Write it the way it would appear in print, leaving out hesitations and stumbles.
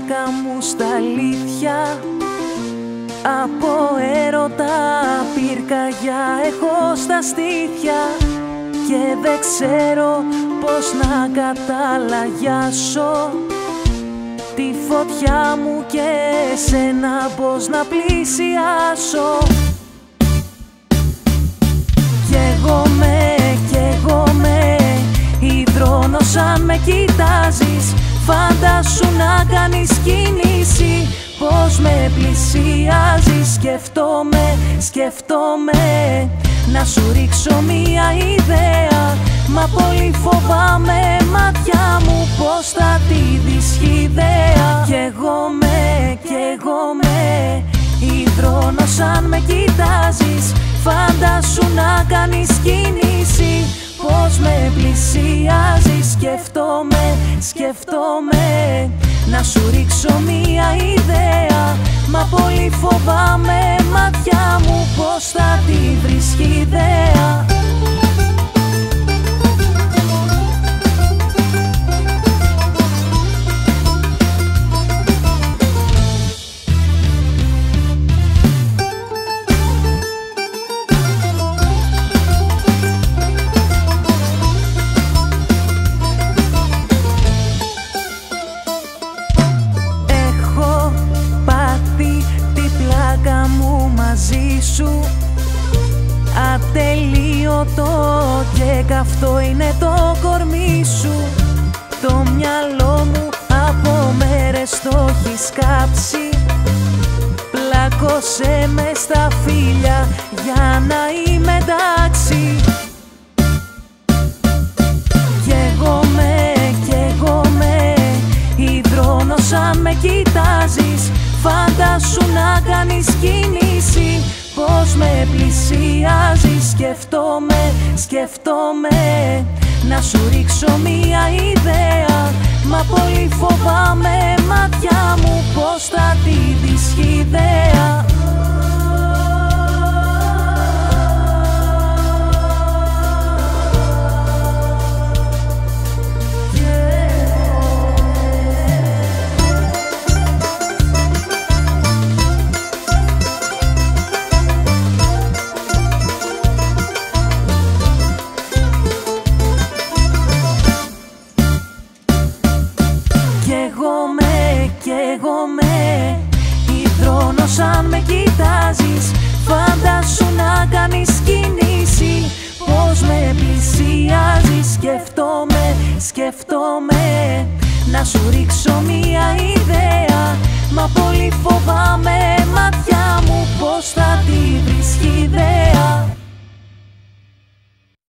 πλάκα μου στα αλήθεια. Από έρωτα πυρκαγιά έχω στα στήθια και δεν ξέρω πώς να καταλαγιάσω τη φωτιά μου και εσένα πώς να πλησιάσω. Κι εγώ με υδρώνω σαν με κοιτάζεις. Φαντάσου να κάνεις κίνηση, πώς με πλησιάζεις. Σκέφτομαι να σου ρίξω μια ιδέα, μα πολύ φοβάμαι μάτια μου πως θα τη δεις χυδαία. Κι εγώ με υδρώνω σαν με κοιτάζεις. Φαντάσου να κάνεις κίνηση, πώς με πλησιάζεις. Σκέφτομαι να σου ρίξω μια ιδέα, μα πολύ φοβάμαι μάτια μου πως θα τη βρεις χυδαία. Μαζί σου ατελείωτο και καυτό είναι το κορμί σου. Το μυαλό μου από μέρες το έχει σκάψει. Πλάκωσέ με στα φύλλα για να είμαι εντάξει. Κι εγώ με υδρώνω σαν με κοιτάζεις. Φαντάσου να κάνεις κίνηση, πώς με πλησιάζεις. Σκέφτομαι να σου ρίξω μια ιδέα, μα πολύ φοβάμαι μάτια μου πως θα τη δεις χυδαία. Κι εγώ με υδρώνω σαν με κοιτάζεις. Φαντάσου να κάνεις κίνηση, πώς με πλησιάζεις. Σκέφτομαι να σου ρίξω μια ιδέα, μα πολύ φοβάμαι